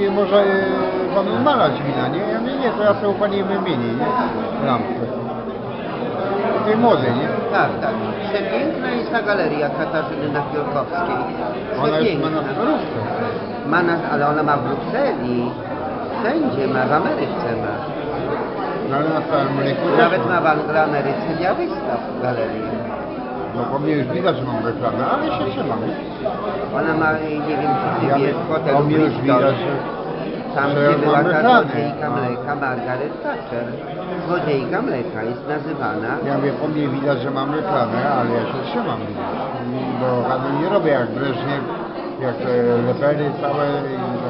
może panu nalać wina, nie? Ja mówię, nie, to ja sobie u pani wymienię, nie? Lampkę. Tej młodej, nie? Tak, tak. Przepiękna jest ta galeria Katarzyny Napiórkowskiej. Ona już ma na Przepiękna. starówkę. Ale ona ma w Brukseli. Wszędzie ma, w Ameryce ma. No ale na całym rynku też Nawet ma w Ameryce dział wystaw w galerii. No po mnie już widać, że mam reklamę, ale się trzymam. Ona ma, nie wiem czy ty wiesz, w hotelu po mnie już Bristol. widać, Tam że gdzie ja była mam ta reklamę. złodziejka mleka, Margaret Thatcher. Złodziejka mleka jest nazywana. Ja mówię, po mnie widać, że mam reklamę, ale ja się trzymam. Bo handlu nie robię jak Breżniew, jak te lepery całe i